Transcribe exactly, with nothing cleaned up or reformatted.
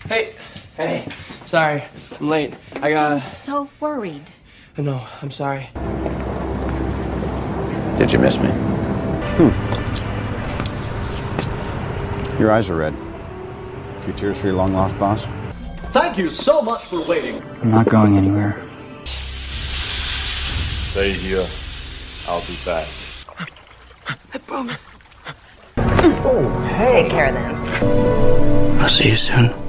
Hey, hey, sorry, I'm late. I got. I'm so worried. No, I'm sorry. Did you miss me? Hmm. Your eyes are red. A few tears for your long-lost boss? Thank you so much for waiting. I'm not going anywhere. Stay here. I'll be back. I promise. Oh, hey. Take care then. I'll see you soon.